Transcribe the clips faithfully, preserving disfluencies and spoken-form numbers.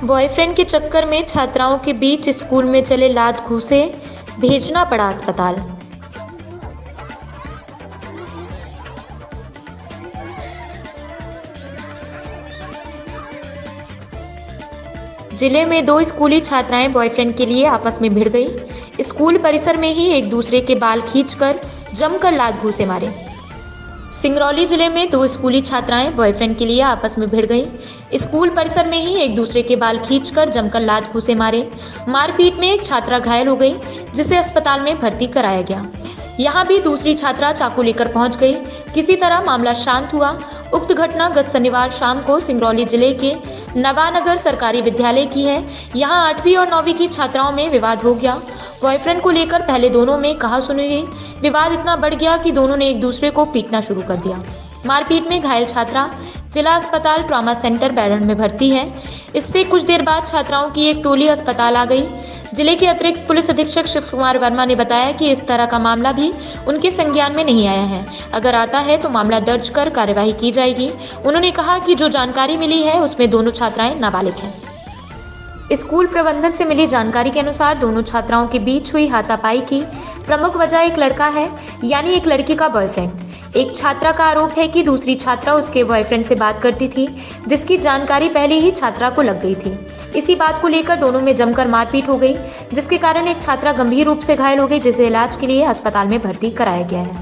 Boyfriend के चक्कर में छात्राओं के बीच स्कूल में चले लात घूंसे, भेजना पड़ा अस्पताल। जिले में दो स्कूली छात्राएं बॉयफ्रेंड के लिए आपस में भिड़ गई। स्कूल परिसर में ही एक दूसरे के बाल खींचकर जमकर लात घूंसे मारे। सिंगरौली जिले में दो स्कूली छात्राएं बॉयफ्रेंड के लिए आपस में भिड़ गई। स्कूल परिसर में ही एक दूसरे के बाल खींचकर जमकर लात घूंसे मारे। मारपीट में एक छात्रा घायल हो गई, जिसे अस्पताल में भर्ती कराया गया। यहां भी दूसरी छात्रा चाकू लेकर पहुंच गई। किसी तरह मामला शांत हुआ। उक्त घटना गत शनिवार शाम को सिंगरौली जिले के नवानगर सरकारी विद्यालय की है। यहां आठवीं और नौवीं की छात्राओं में विवाद हो गया। बॉयफ्रेंड को लेकर पहले दोनों में कहा सुनी गई। विवाद इतना बढ़ गया कि दोनों ने एक दूसरे को पीटना शुरू कर दिया। मारपीट में घायल छात्रा जिला अस्पताल ट्रॉमा सेंटर बैरन में भर्ती है। इससे कुछ देर बाद छात्राओं की एक टोली अस्पताल आ गई। जिले के अतिरिक्त पुलिस अधीक्षक शिव कुमार वर्मा ने बताया कि इस तरह का मामला भी उनके संज्ञान में नहीं आया है। अगर आता है तो मामला दर्ज कर कार्यवाही की जाएगी। उन्होंने कहा कि जो जानकारी मिली है उसमें दोनों छात्राएं नाबालिग हैं। स्कूल प्रबंधन से मिली जानकारी के अनुसार दोनों छात्राओं के बीच हुई हाथापाई की प्रमुख वजह एक लड़का है, यानी एक लड़की का बॉयफ्रेंड। एक छात्रा का आरोप है कि दूसरी छात्रा उसके बॉयफ्रेंड से बात करती थी, जिसकी जानकारी पहले ही छात्रा को लग गई थी। इसी बात को लेकर दोनों में जमकर मारपीट हो गई, जिसके कारण एक छात्रा गंभीर रूप से घायल हो गई, जिसे इलाज के लिए अस्पताल में भर्ती कराया गया है।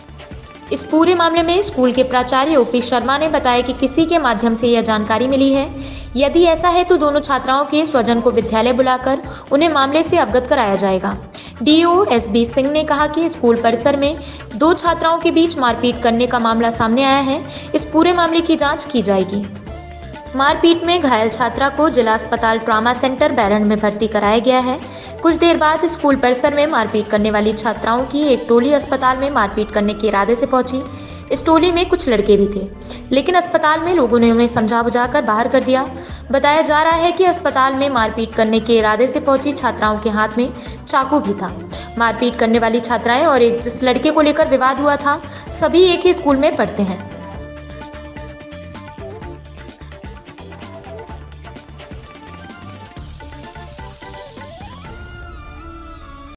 इस पूरे मामले में स्कूल के प्राचार्य ओपी शर्मा ने बताया कि किसी के माध्यम से यह जानकारी मिली है। यदि ऐसा है तो दोनों छात्राओं के स्वजन को विद्यालय बुलाकर उन्हें मामले से अवगत कराया जाएगा। डीओ एस बी सिंह ने कहा कि स्कूल परिसर में दो छात्राओं के बीच मारपीट करने का मामला सामने आया है। इस पूरे मामले की जांच की जाएगी। मारपीट में घायल छात्रा को जिला अस्पताल ट्रॉमा सेंटर बैरन में भर्ती कराया गया है। कुछ देर बाद स्कूल परिसर में मारपीट करने वाली छात्राओं की एक टोली अस्पताल में मारपीट करने के इरादे से पहुंची। इस टोली में कुछ लड़के भी थे, लेकिन अस्पताल में लोगों ने उन्हें समझा बुझाकर बाहर कर दिया। बताया जा रहा है कि अस्पताल में मारपीट करने के इरादे से पहुंची छात्राओं के हाथ में चाकू भी था। मारपीट करने वाली छात्राएं और एक जिस लड़के को लेकर विवाद हुआ था, सभी एक ही स्कूल में पढ़ते हैं।